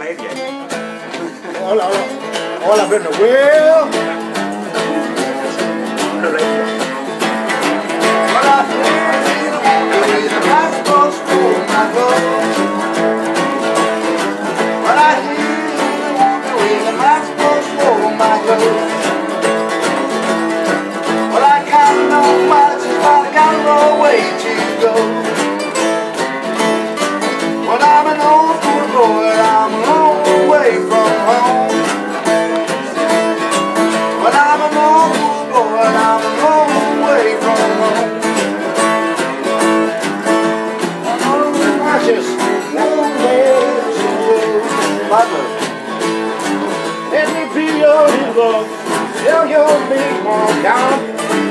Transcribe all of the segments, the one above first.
All up in the wheel. Well, I feel the way the last boat's going, I go. Well, I hear the way the last boat's going, I go. Well, I got no mileage, but I got no way to go. Well, I'm an old school boy, I'm a long way from home. Well, I'm an old school boy, I'm a long way from home. I just won't let you go. Let me be your hero till your big one down.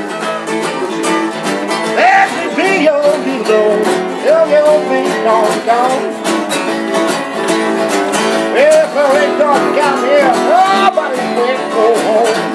Let me be your hero till your big one down. If I ain't gonna come here, nobody will go home.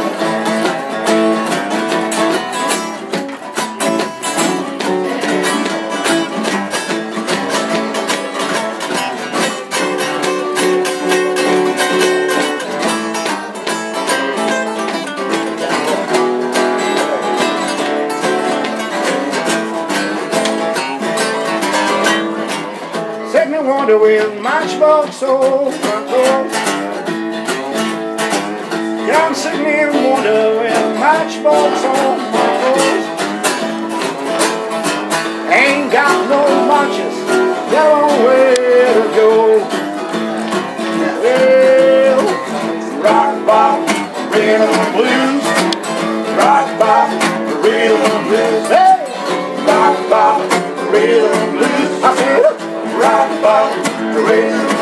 Set me wonder with matchbox over clothes. Young set me wonder with matchbox on my clothes. Ain't got no matches, nowhere to go. Well, rock bop, rhythm and blues. Rock bop, rhythm and blues. Hey, rock bop, rhythm and blues. I said, rock bop, rhythm.